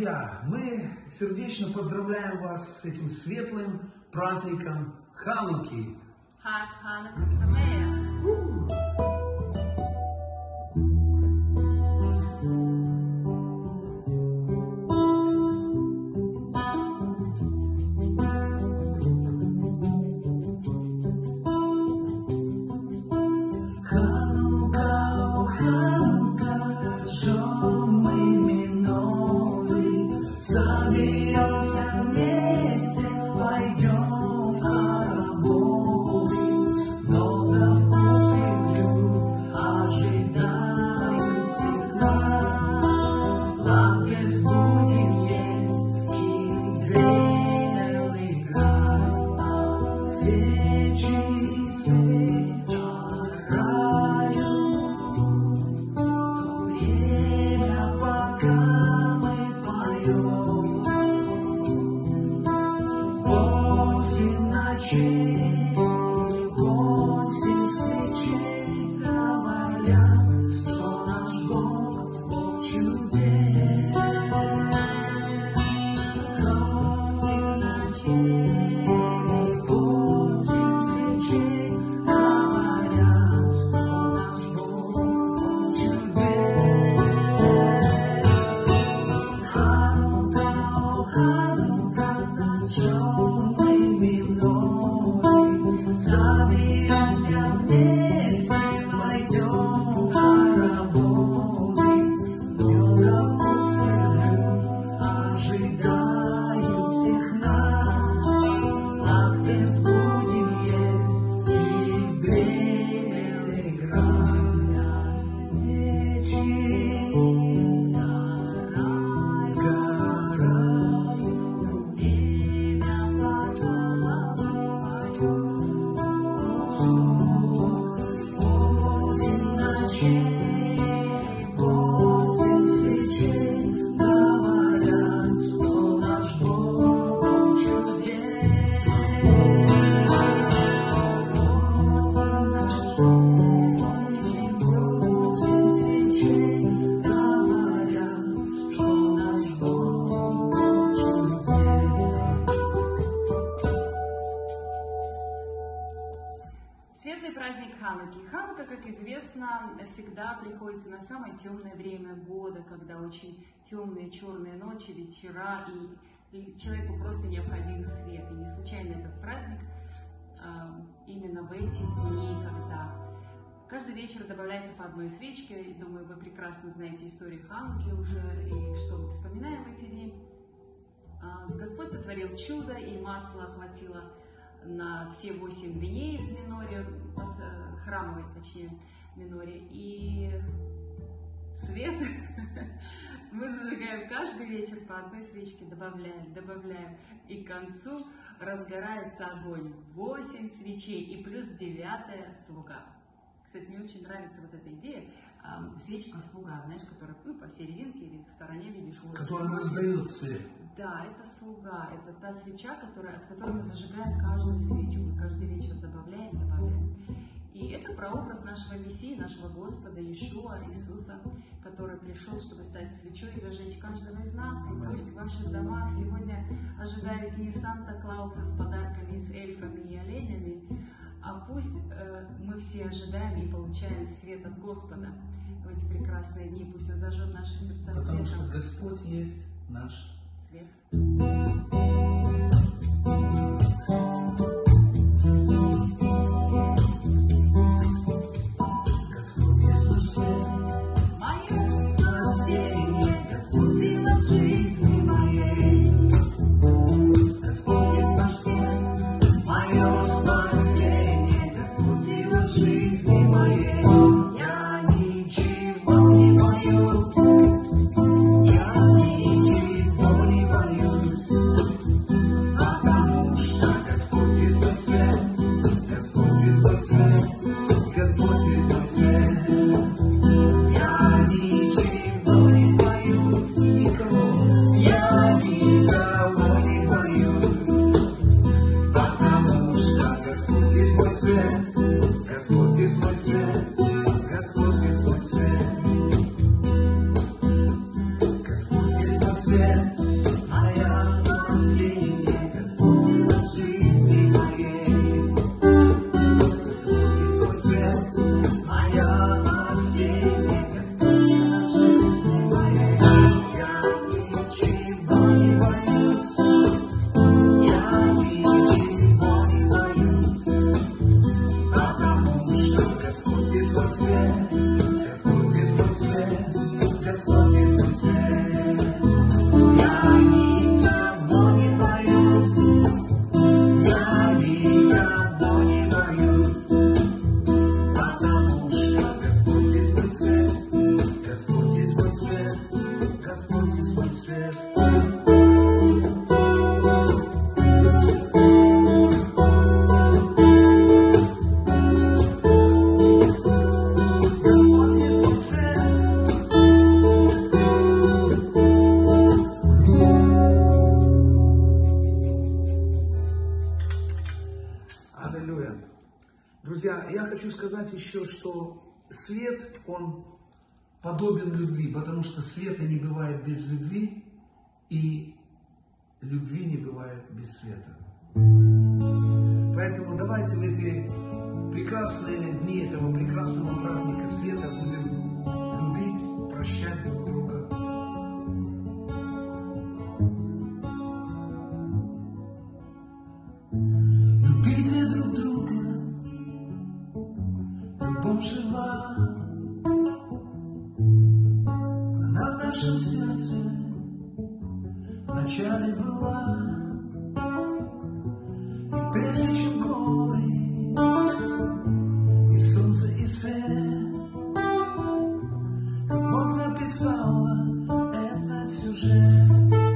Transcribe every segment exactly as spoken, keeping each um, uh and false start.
друзья, мы сердечно поздравляем вас с этим светлым праздником Хануки. Хаг Ханука Самея. Светлый праздник Хануки. Ханука, как известно, всегда приходится на самое темное время года, когда очень темные черные ночи, вечера, и человеку просто необходим свет. И не случайно этот праздник а, именно в эти дни, когда каждый вечер добавляется по одной свечке. И, думаю, вы прекрасно знаете историю Хануки уже, и что мы вспоминаем в эти дни. А, Господь сотворил чудо, и масло охватило на все восемь дней в миноре, храмовой, точнее, миноре, и свет мы зажигаем каждый вечер по одной свечке, добавляем, добавляем, и к концу разгорается огонь, восемь свечей и плюс девятая слуга. Кстати, мне очень нравится вот эта идея, э, свечка-слуга, знаешь, которая ну, посерединке или в стороне видишь. Которая раздает свет. Да, это слуга, это та свеча, которая, от которой мы зажигаем каждую свечу, мы каждый вечер добавляем, добавляем. И это прообраз нашего Мессии, нашего Господа Иешуа, Иисуса, который пришел, чтобы стать свечой и зажечь каждого из нас. И пусть в ваших домах сегодня ожидают не Санта-Клауса с подарками, с эльфами и оленями, а пусть э, мы все ожидаем и получаем свет от Господа в эти прекрасные дни. Пусть Он зажжет наши сердца светом. Потому что Господь есть наш свет. Я ничего не боюсь. еще, что свет, он подобен любви, потому что света не бывает без любви, и любви не бывает без света. Поэтому давайте в эти прекрасные дни этого прекрасного праздника света будем любить, прощать друг друга. Любите друг друга, любовь жива, она в нашем сердце вначале была. И прежде чем горы и солнце и свет, любовь написала этот сюжет.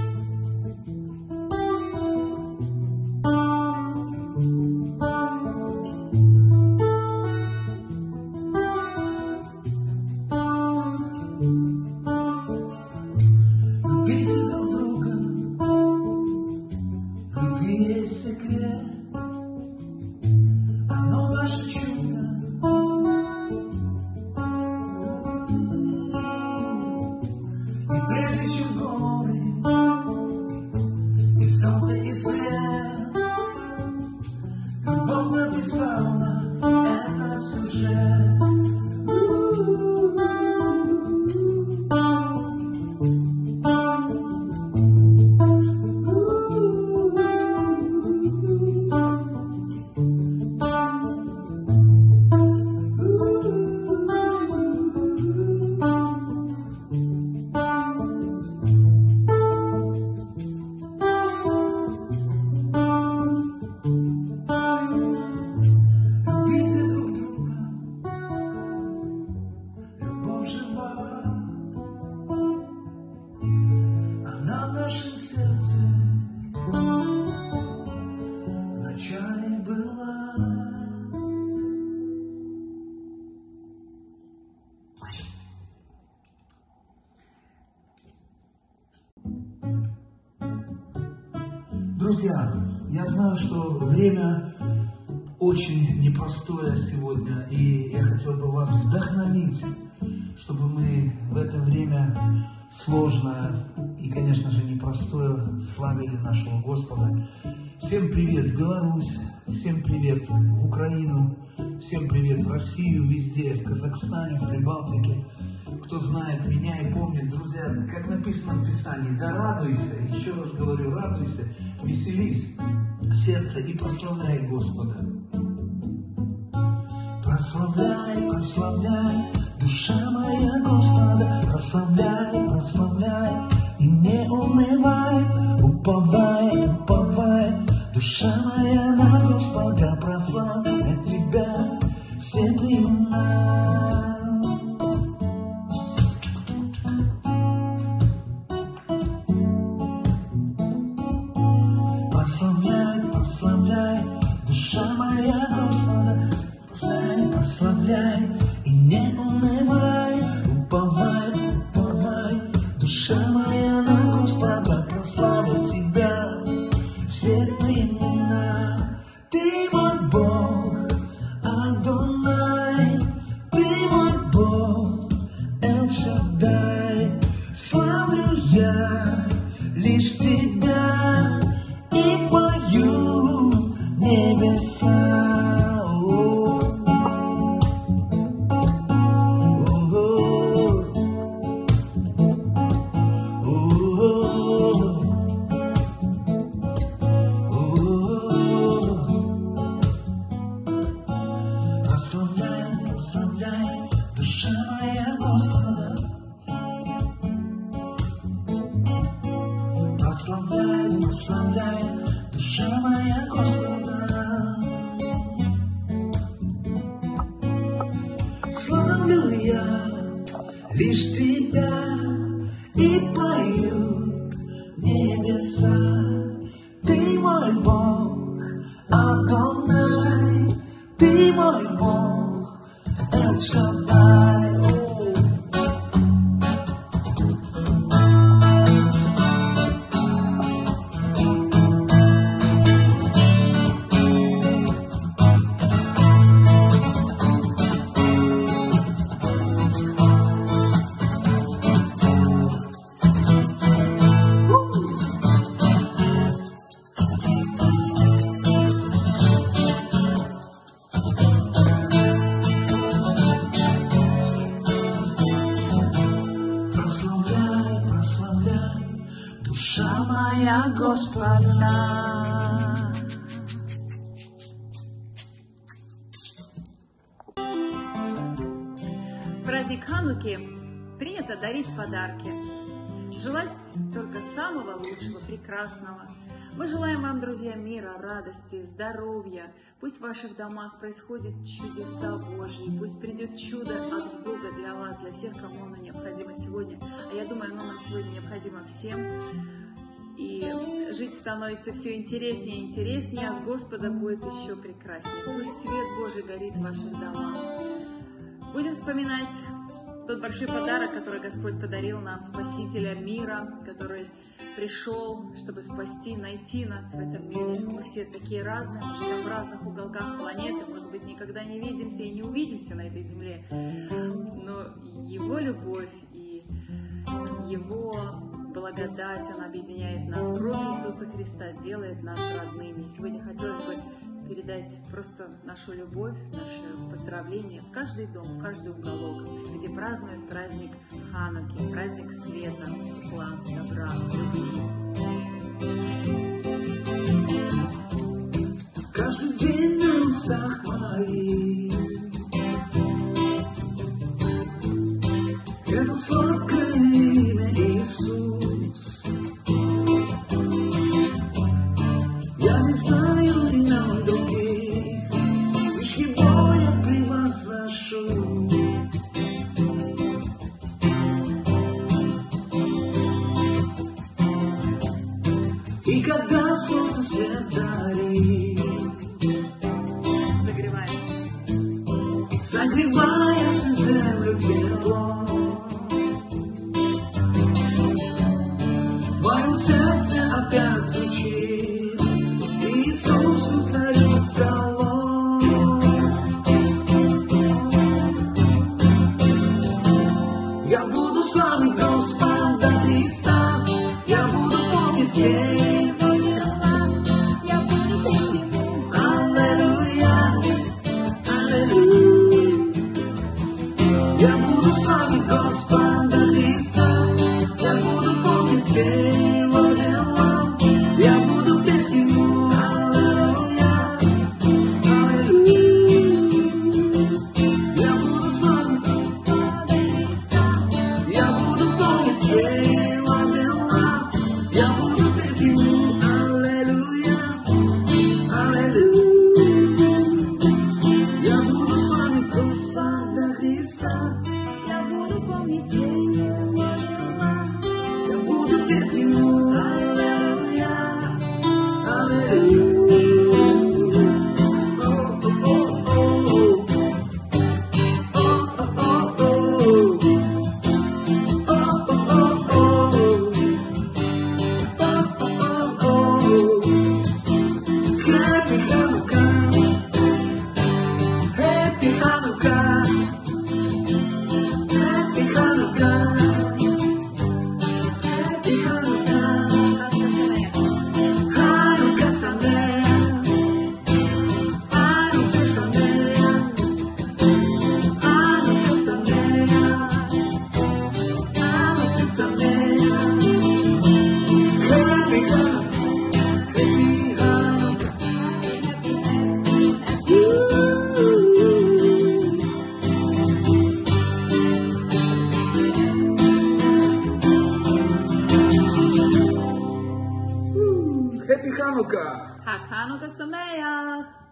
Друзья, я знаю, что время очень непростое сегодня, и я хотел бы вас вдохновить, чтобы мы в это время сложное и, конечно же, непростое славили нашего Господа. Всем привет в Беларусь, всем привет в Украину, всем привет в Россию, везде, в Казахстане, в Прибалтике. Кто знает меня и помнит, друзья, как написано в Писании, да радуйся, еще раз говорю, радуйся, веселись в сердце и прославляй Господа. Прославляй, прославляй, душа моя Господа, прославляй, прославляй, и не унывай, уповай, уповай, душа моя на Господа, прославляй Тебя все времена. Прославляй, прославляй, душа моя Господа, прославляй, прославляй, и не унывай, уповай, уповай, душа моя на Господа, прославляй Тебя все времена. Ты мой Бог, Адонай, Ты мой Бог, Эл-Шаддай, славлю я лишь Тебя и пою небеса. О, прославляй, прославляй, душа моя Господа. Прославляй, прославляй, душа моя Господа. Славлю я лишь Тебя и поют небеса. Ты мой Бог, Адонай, Ты мой Бог, Эл-Шаддай. моя Господа. В праздник Хануки принято дарить подарки, желать только самого лучшего, прекрасного. Мы желаем вам, друзья, мира, радости, здоровья. Пусть в ваших домах происходят чудеса Божьи, пусть придет чудо от Бога для вас, для всех, кому оно необходимо сегодня. А я думаю, оно нам сегодня необходимо всем. И жить становится все интереснее и интереснее, а с Господом будет еще прекраснее. Пусть свет Божий горит в ваших домах. Будем вспоминать тот большой подарок, который Господь подарил нам, Спасителя мира, который пришел, чтобы спасти, найти нас в этом мире. Мы все такие разные, мы живем в разных уголках планеты, может быть, никогда не видимся и не увидимся на этой земле. Но Его любовь и Его благодать, она объединяет нас. Кровь Иисуса Христа делает нас родными. Сегодня хотелось бы передать просто нашу любовь, наше поздравление в каждый дом, в каждый уголок, где празднуют праздник Хануки, праздник света, тепла, добра, любви. Каждый день на устах моих это сладкое имя Иисус. Я не знаю имен других, лишь Его я превозношу. И когда солнце свет дарит, Загревает. согревая всю землю тепло, в моем сердце опять звучит Иисусу царю псалом. Я буду славить Господа Христа, я буду помнить Его дела, я буду петь Ему аллилуйя, аллилуйя. Я буду славить Господа Христа, я буду помнить Его дела, я буду петь Ему аллилуйя, аллилуйя. Я буду славить Господа Христа, я буду помнить Его дела, я буду петь Ему аллилуйя, аллилуйя. Я буду славить Господа Христа, я буду помнить Его дела, я буду петь Ему аллилуйя, аллилуйя. Happy Hanukkah, Happy Hanukkah, Happy Hanukkah, Happy Hanukkah, Hanukkah Sameach, Hanukkah Sameach, Hanukkah Sameach, Hanukkah Sameach, Happy Hanukkah, Happy Hanukkah. Happy Hanukkah! Хак Ханука Самеях!